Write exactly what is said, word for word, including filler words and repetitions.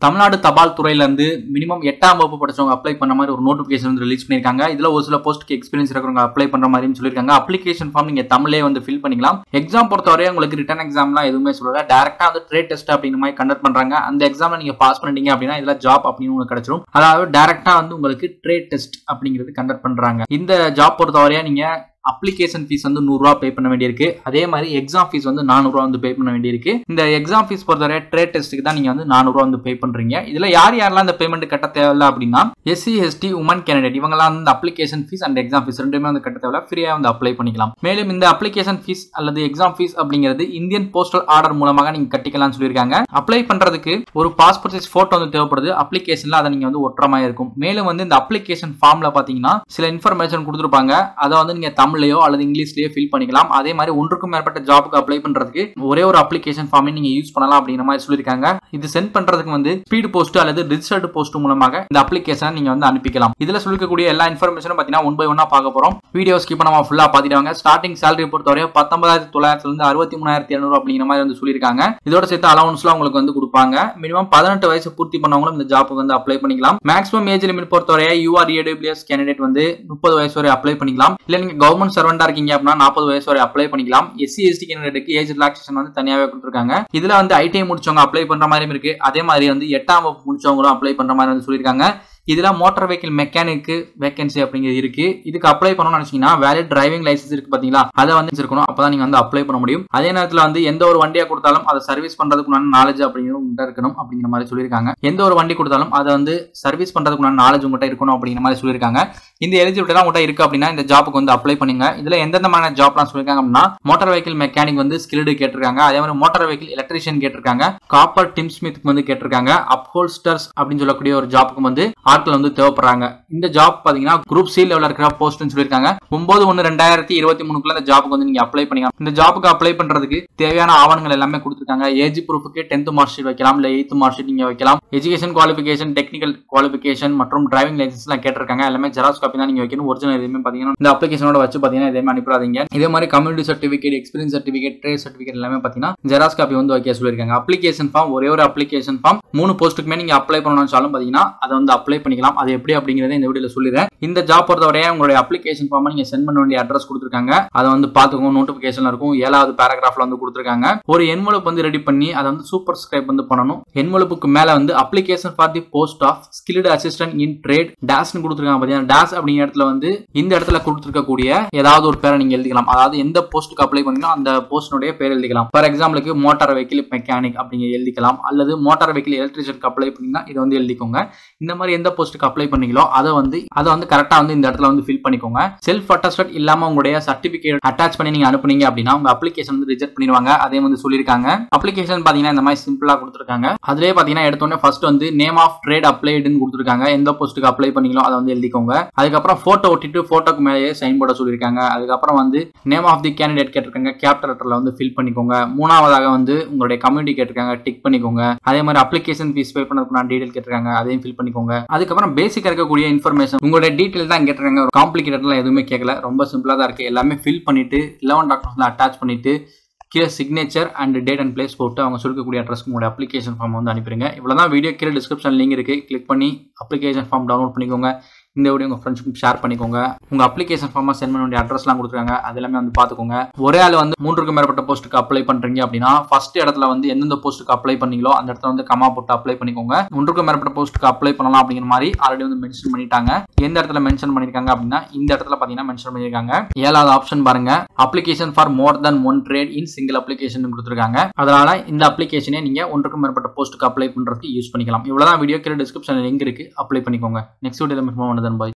தமிழ்நாடு தபால் துறையில இருந்து மினிமம் எட்டாம் வகுப்பு படிச்சவங்க அப்ளை பண்ண மாதிரி ஒரு நோட்டிபிகேஷன் வந்து ரிலீஸ் பண்ணிருக்காங்க. இதுல ஒரு சில போஸ்ட்க்கு எக்ஸ்பீரியன்ஸ் இருக்கிறவங்க அப்ளை பண்ற மாதிரி சொல்லிருக்காங்க. அப்ளிகேஷன் ஃபார்ம் நீங்க தமிழ்லயே வந்து ஃபில் பண்ணிக்கலாம். எக்ஸாம் பொறுத்தவரை உங்களுக்கு ரிட்டன் எக்ஸாம்லாம் எதுவுமே சொல்லல, டைரக்டா வந்து ட்ரேட் டெஸ்ட் அப்படிங்கிற மாதிரி கண்டக்ட் பண்றாங்க. அந்த எக்ஸாம்ல நீங்க பாஸ் பண்ணிட்டீங்க அப்படின்னா இதுல ஜாப் அப்படின்னு உங்களுக்கு கிடைச்சிடும். அதாவது டைரக்டா வந்து உங்களுக்கு ட்ரேட் டெஸ்ட் அப்படிங்கிறது கண்டக்ட் பண்றாங்க. இந்த ஜாப் பொறுத்தவரையா நீங்க அப்ளிகேஷன் ஃபீஸ் வந்து நூறு ரூபாய் பே பண்ண வேண்டியிருக்கு. அதே மாதிரி எக்ஸாம் ஃபீஸ் வந்து நானூறு ரூபாய் வந்து பே பண்ண வேண்டியிருக்கு. இந்த எக்ஸாம் ஃபீஸ் பொறுத்தவரை ட்ரேட் டெஸ்ட்டுக்கு தான் நீங்க வந்து நானூறு ரூபாய் வந்து பே பண்றீங்க. இதுல யார் யாரெல்லாம் இந்த பேமெண்ட் கட்ட தேவையில்ல அப்படின்னா எஸ்சி எஸ்டி உமன் கேண்டிடேட் இவங்கலாம் வந்து application fee and exam fee ரெண்டுமே வந்து கட்ட தேவையில்ல, ஃப்ரீயா வந்து அப்ளை பண்ணிக்கலாம். மேலும் இந்த அப்ளிகேஷன் ஃபீஸ் அல்லது எக்ஸாம் ஃபீஸ் அப்படிங்கிறது இந்தியன் போஸ்டல் ஆர்டர் மூலமாக நீங்க கட்டிக்கலாம்னு சொல்லியிருக்காங்க. அப்ளை பண்றதுக்கு ஒரு பாஸ்போர்ட் சைஸ் போட்டோ வந்து தேவைப்படுது. அப்ளிகேஷன்ல அதை நீங்க வந்து ஒற்ற மாதிரி இருக்கும். மேலும் வந்து இந்த அப்ளிகேஷன் ஃபார்ம்ல பாத்தீங்கன்னா சில இன்ஃபர்மேஷன் கொடுத்துருப்பாங்க. அதை வந்து நீங்க தமிழ்லயோ அல்லது இங்கிலீஷ் ஃபில் பண்ணிக்கலாம். அதே மாதிரி ஒன்றுக்கும் மேற்பட்ட ஜாபுக்கு அப்ளை பண்றதுக்கு ஒரே ஒரு அப்ளிகேஷன் ஃபார்மை நீங்க யூஸ் பண்ணலாம் அப்படிங்கிற மாதிரி சொல்லிருக்காங்க. இது சென்ட் பண்றதுக்கு வந்து ஸ்பீட் போஸ்ட் அல்லது ரிஜிஸ்டர்ட் போஸ்ட் மூலமாக இந்த அப்ளிகேஷனை நீங்க வந்து அனுப்பிக்கலாம். இதுல சொல்லிக்கக்கூடிய எல்லா இன்ஃபர்மேஷனும் பாத்தீங்கன்னா ஒன் பை ஒன்னா பார்க்க போறோம். வீடியோ ஸ்கிப் பண்ணாம ஃபுல்லா பாத்துட்டாங்க. ஸ்டார்டிங் சேலரி பொறுத்தவரை பத்தொன்பதாயிரத்தி தொள்ளாயிரத்துல இருந்து அறுபத்தி மூணாயிரத்தி எழுநூறு அப்படிங்கிற மாதிரி வந்து சொல்லிருக்காங்க. இதோட சேர்த்து அலவன்ஸ்லாம் உங்களுக்கு வந்து கொடுப்பாங்க. மினிமம் பதினெட்டு வயசு பூர்த்தி பண்ணவங்களும் இந்த ஜாப்புக்கு வந்து அப்ளை பண்ணிக்கலாம். மேக்ஸிமம் ஏஜ் லிமிட் பொறுத்தவரை யூஆர் ஏடபிள்யூஎஸ் கேண்டிடேட் வந்து முப்பது வயசு வரை அப்ளை பண்ணிக்கலாம். இல்ல நீங்க கவர்மெண்ட் சர்வெண்டா இருக்கீங்க நாற்பது வயசு வரை அப்ளை பண்ணிக்கலாம். எஸ்சி எஸ்டி கேண்டிடேட்டுக்கு ஏஜ் ரிலாக்சேஷன் வந்து தனியாவே கொடுத்திருக்காங்க. இதுல வந்து ஐடிஐ முடிச்சவங்க அப்ளை பண்ற மாதிரி இருக்கு. அதே மாதிரி வந்து எட்டாம் வகுப்பு முடிச்சவங்களும் அப்ளை பண்ற மாதிரி வந்து சொல்லியிருக்காங்க. இதுல மோட்டார் வெஹிக்கிள் மெக்கானிக் வேகன்சி அப்படிங்கிறது இருக்கு. இதுக்கு அப்ளை பண்ணணும்னு நினைச்சீங்கன்னா வேலிட் டிரைவிங் லைசன்ஸ் இருக்கு பாத்தீங்களா, அதை வந்து இருக்கணும். அப்பதான் நீங்க வந்து அப்ளை பண்ண முடியும். அதே நேரத்துல வந்து எந்த ஒரு வண்டியா கொடுத்தாலும் அதை சர்வீஸ் பண்றதுக்குள்ள நாலேஜ் அப்படிங்கிறது இருக்கணும் அப்படிங்கிற மாதிரி சொல்லியிருக்காங்க. எந்த ஒரு வண்டி கொடுத்தாலும் அதை வந்து சர்வீஸ் பண்றதுக்குள்ள நாலேஜ் உங்கள்கிட்ட இருக்கணும் அப்படிங்கிற மாதிரி சொல்லியிருக்காங்க. இந்த எலிஜிபிலிட்டி உங்கள்கிட்ட இருக்கு அப்படின்னா இந்த ஜாப்புக்கு வந்து அப்ளை பண்ணுங்க. இதுல எந்தெந்த மாதிரி ஜாப்லாம் சொல்லிருக்காங்க அப்படின்னா மோட்டார் வெஹிக்கிள் மெக்கானிக் வந்து ஸ்கில்டு கேட்டிருக்காங்க. அதே மாதிரி மோட்டார் வெஹிக்கிள் எலக்ட்ரிஷியன் கேட்டிருக்காங்க. காப்பர் டிம் ஸ்மித் வந்து கேட்டிருக்காங்க. அப்ஹோல்ஸ்டர்ஸ் அப்படின்னு சொல்லக்கூடிய ஒரு ஜாப்புக்கு வந்து ஆட்கள் வந்து தேவைப்படுறாங்க. இந்த ஜாப் பாத்தீங்கன்னா குரூப் சி லெவல்ல இருக்கிற போஸ்ட்னு சொல்லிருக்காங்க. ஒன்பது ஒன்னு ரெண்டாயிரத்தி இருபத்தி மூணுக்குள்ள இந்த ஜாப்புக்கு வந்து நீங்க அப்ளை பண்ணிக்கலாம். இந்த ஜாப்புக்கு அப்ளை பண்றதுக்கு தேவையான ஆவணங்கள் எல்லாமே கொடுத்திருக்காங்க. ஏஜ் ப்ரூஃப்க்கு டென்த் மார்க் ஷீட் வைக்கலாம், இல்ல எய்த் மார்க் ஷீட் நீங்க வைக்கலாம். எஜுகேஷன் குவாலிஃபிகேஷன், டெக்னிக்கல் குவாலிஃபிகேஷன் மற்றும் டிரைவிங் லைசன்ஸ் எல்லாம் கேட்டிருக்காங்க. எல்லாமே ஜெராக்ஸ் காப்பி தான் நீங்க வைக்கணும். ஒரிஜினல் எதுவுமே பாத்தீங்கன்னா இந்த அப்ளிகேஷனோட வச்சு பாத்தீங்கன்னா எதுவுமே அனுப்பிடாதீங்க. இதே மாதிரி community certificate, experience certificate, trade certificate எல்லாமே பாத்தீங்கன்னா ஜெராக்ஸ் காப்பி வந்து வைக்க சொல்லிருக்காங்க. அப்ளிகேஷன் ஃபார்ம் ஒரே ஒரு அப்ளிகேஷன் ஃபார்ம் மூணு போஸ்ட்டுக்குமே நீங்க அப்ளை பண்ணணும்னு பாத்தீங்கன்னா அதை வந்து அப்ளை பண்ணிக்கலாம். அது எப்படி அப்படிங்கறத இந்த வீடியோல சொல்லிடுறேன். இந்த ஜாப் பொறுத்தவரையா உங்களுடைய அப்ளிகேஷன் ஃபார்ம் நீங்க சென்ட் பண்ண வேண்டிய அட்ரஸ் கொடுத்திருக்காங்க. அதை வந்து பாத்துக்கோங்க. நோட்டிபிகேஷன்ல இருக்கும். ஏழாவது பேராகிராஃப்ல வந்து கொடுத்திருக்காங்க. ஒரு என்வலப் வந்து ரெடி பண்ணி அதை வந்து சூப்பர் ஸ்கிரைப் வந்து பண்ணணும். என்வலப்புக்கு மேல வந்து application for the post of skilled assistant in trade டேஷ்னு கொடுத்திருக்காங்க. பாத்தீங்கன்னா டேஷ் அப்படிங்கிற இடத்துல வந்து இந்த இடத்துல கொடுத்திருக்கக்கூடிய ஏதாவது ஒரு பேரை நீங்க எழுதிக்கலாம். அதாவது எந்த போஸ்ட்டுக்கு அப்ளை பண்ணீங்களோ அந்த போஸ்டினுடைய பேர் எழுதிக்கலாம். ஃபார் எக்ஸாம்பிளுக்கு மோட்டார் வெஹிக்கிள் மெக்கானிக் அப்படிங்க எழுதிக்கலாம். அல்லது மோட்டார் வெஹிக்கிள் எலக்ட்ரிஷியனுக்கு அப்ளை பண்ணீங்கன்னா இதை வந்து எழுதிக்கோங்க. இந்த மாதிரி எந்த போஸ்ட்டுக்கு அப்ளை பண்ணீங்களோ அதை வந்து அதை வந்து கரெக்டா வந்து இந்த இடத்துல வந்து ஃபில் பண்ணிக்கோங்க. செல்ஃப் அட்டஸ்டட் இல்லாம உங்களுடைய சர்டிபிகேட் அட்டாச் பண்ணி நீங்க அனுப்புனீங்க அப்படின்னா உங்க அப்ளிகேஷன் வந்து ரிஜெக்ட் பண்ணிடுவாங்க. அதே வந்து சொல்லிருக்காங்க. அப்ளிகேஷன் பாத்தீங்கன்னா இந்த மாதிரி சிம்பிளா கொடுத்திருக்காங்க. அதுலயே பாத்தீங்கன்னா எடுத்தோடனே ஃபர்ஸ்ட் வந்து நேம் ஆஃப் ட்ரேட் அப்ளைடுன்னு கொடுத்திருக்காங்க. எந்த போஸ்ட்டுக்கு அப்ளை பண்ணீங்களோ அதை வந்து எழுதிக்கோங்க. அதுக்கப்புறம் போட்டோ ஒட்டிட்டு போட்டோக்கு மேலேயே சைன் போட சொல்லியிருக்காங்க. அதுக்கப்புறம் வந்து நேம் ஆஃப் தி கேண்டிடேட் கேட்டிருக்காங்க. கேபிட்டல் லெட்டர்ல வந்து ஃபில் பண்ணிக்கோங்க. மூணாவதாக வந்து உங்களுடைய கம்யூனிட்டி கேட்டிருக்காங்க. டிக் பண்ணிக்கோங்க. அதே மாதிரி அப்ளிகேஷன் ஃபீஸ் பே பண்ணதுக்கு நான் டீடைல் கேட்டிருக்காங்க. அதையும் ஃபில் பண்ணிக்கோங்க. அதுக்கப்புறம் பேசிக்கா இருக்கக்கூடிய இன்ஃபர்மேஷன் உங்களுடைய டீடைல் தான் கேட்டிருக்காங்க. ஒரு காம்ப்ளிகேட்டட்லாம் எதுவுமே கேட்கல. ரொம்ப சிம்பிளா தான் இருக்கு. எல்லாமே ஃபில் பண்ணிட்டு லெவன் டாக்குமெண்ட்ஸ்ல அட்டாச் பண்ணிட்டு கீழே signature and date and place போட்டு அவங்க சொல்லக்கூடிய அட்ரஸ்க்கு உங்களுடைய அப்ளிகேஷன் ஃபார்ம் வந்து அனுப்பிடுங்க. இவ்வளவுதான். வீடியோ கீழே டிஸ்கிரிப்ஷன் லிங்க் இருக்கு. கிளிக் பண்ணி அப்ளிகேஷன் ஃபார்ம் டவுன்லோட் பண்ணிக்கோங்க. இந்த வீடியோ உங்க ஃப்ரெண்ட்ஸ்க்கு ஷேர் பண்ணிக்கோங்க. உங்க அப்ளிகேஷன் ஃபார்மா சென்ட் பண்ண வேண்டிய அட்ரஸ்லாம் கொடுத்துருக்காங்க. அது எல்லாமே வந்து பாத்துக்கோங்க. ஒரே ஆள் வந்து மூன்றுக்கும் மேற்பட்ட போஸ்ட்டுக்கு அப்ளை பண்றீங்க அப்படின்னா ஃபர்ஸ்ட் இடத்துல வந்து எந்தெந்த போஸ்ட்டுக்கு அப்ளை பண்ணீங்களோ அந்த இடத்துல வந்து கமா போட்டு அப்ளை பண்ணிக்கோங்க. ஒன்றுக்கும் மேற்பட்ட போஸ்ட்டுக்கு அப்ளை பண்ணலாம் அப்படிங்கிற மாதிரி ஆல்ரெடி வந்து மென்ஷன் பண்ணிட்டாங்க. எந்த இடத்துல மென்ஷன் பண்ணிருக்காங்க அப்படின்னா இந்த இடத்துல பாத்தீங்கன்னா மென்ஷன் பண்ணிருக்காங்க. ஏழாவது ஆப்ஷன் பாருங்க, application for more than one trade in single application கொடுத்துருக்காங்க. அதனால இந்த அப்ளிகேஷனே நீங்க ஒன்றுக்கும் மேற்பட்ட போஸ்ட்டுக்கு அப்ளை பண்றதுக்கு யூஸ் பண்ணிக்கலாம். இவ்வளவுதான். வீடியோ கீழே டிஸ்கிரிப்ஷன்ல லிங்க் இருக்கு. அப்ளை பண்ணிக்கோங்க. நெக்ஸ்ட் வீடியோல மீட் பண்ணுவோம். பாய்.